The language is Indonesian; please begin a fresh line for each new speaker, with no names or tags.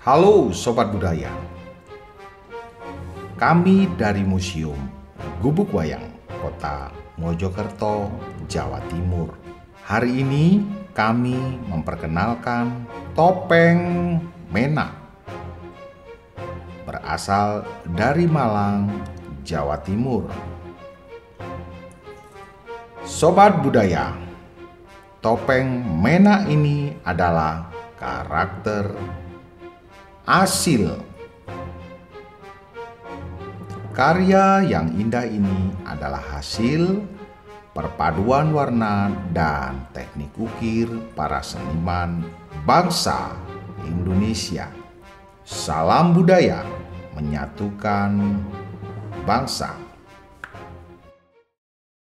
Halo Sobat Budaya, kami dari Museum Gubuk Wayang, Kota Mojokerto, Jawa Timur. Hari ini kami memperkenalkan topeng Mena, berasal dari Malang, Jawa Timur. Sobat Budaya, topeng Mena ini adalah karakter asil. Karya yang indah ini adalah hasil perpaduan warna dan teknik ukir para seniman bangsa Indonesia. Salam budaya menyatukan bangsa.